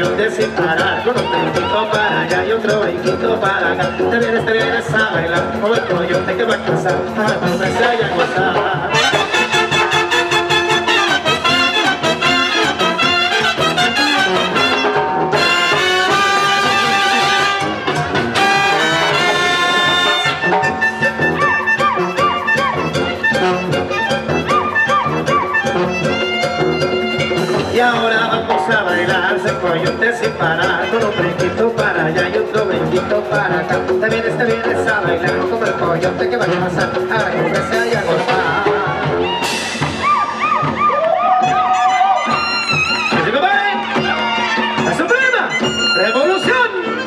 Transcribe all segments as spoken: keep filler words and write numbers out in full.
coyote sin parar, con un brinquito para allá y otro brinquito para acá. Te vienes, te vienes a bailar como el coyote que va a casar, para comerse y a gozar. Y ahora vamos a bailar ese coyote sin parar, con un brinquito para allá y otro brinquito para acá. Te vienes, te vienes a bailar como el coyote que va a pasar, a comerse y a gozar. ¡Que se compadre! ¡La Suprema Revolución!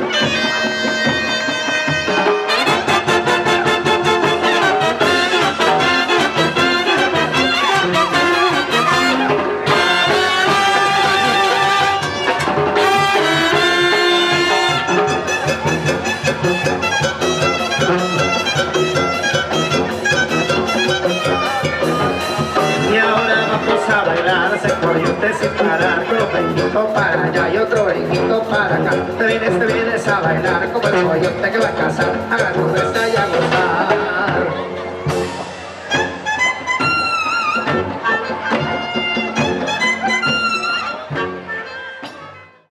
A bailar ese coyote sin parar, con un brinquito para allá y otro brinquito para acá. Te vienes, te vienes a bailar como el coyote que va a casar, a comerse y a gozar.